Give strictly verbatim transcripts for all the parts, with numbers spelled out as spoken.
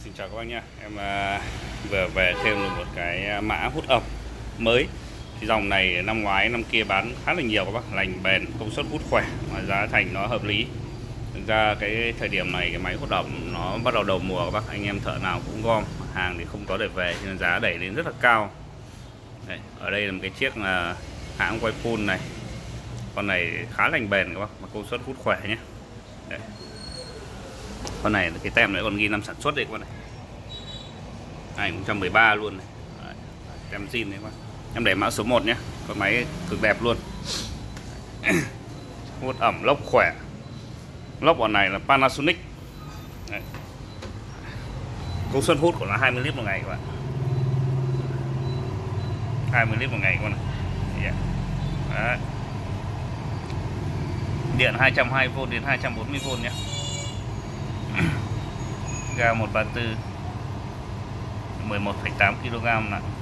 Xin chào các bác nhé. Em uh, vừa về thêm được một cái mã hút ẩm mới. Cái dòng này năm ngoái năm kia bán khá là nhiều các bác, lành bền, công suất hút khỏe mà giá thành nó hợp lý. Thực ra cái thời điểm này cái máy hút ẩm nó bắt đầu đầu mùa các bác, anh em thợ nào cũng gom, hàng thì không có để về cho nên giá đẩy lên rất là cao. Đây, ở đây là một cái chiếc là hãng Whirlpool này. Con này khá lành bền các bác, mà công suất hút khỏe nhé. Đây. Con này cái tem này còn ghi năm sản xuất đây các bạn này. hai không một ba luôn này. Đấy, tem zin đấy các bạn. Em để mã số một nhé. Con máy cực đẹp luôn. Hút ẩm lốc khỏe. Lốc bọn này là Panasonic. Đấy. Công suất hút của nó hai mươi lít một ngày các bạn. hai mươi lít một ngày các bạn này. Đấy. Điện hai trăm hai mươi vôn đến hai trăm bốn mươi vôn nhé. Ga một ba tư, mười một phẩy tám ki lô gam nặng.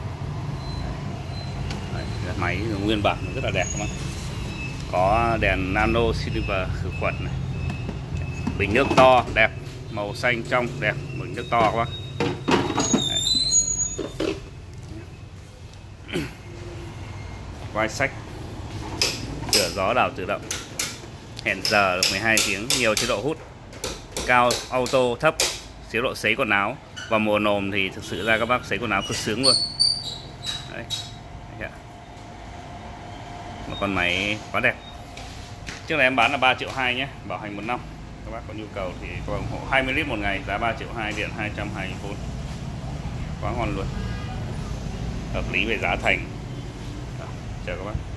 Đấy, máy nguyên bản rất là đẹp các bạn. Có đèn nano silver khử khuẩn này. Bình nước to đẹp, màu xanh trong đẹp, bình nước to các bác. Vai sách, cửa gió đảo tự động, hẹn giờ được mười hai tiếng, nhiều chế độ hút, cao auto, thấp chế độ sấy quần áo, và mùa nồm thì thực sự ra các bác sấy quần áo cực sướng luôn. Đấy. Đấy. Một con máy quá đẹp. Trước này em bán là ba triệu hai nhé, bảo hành một năm. Các bác có nhu cầu thì có ủng hộ hai mươi lít một ngày, giá ba triệu hai, điện hai trăm hai mươi vôn. Quá ngon luôn. Hợp lý về giá thành. Đó, chào các bác.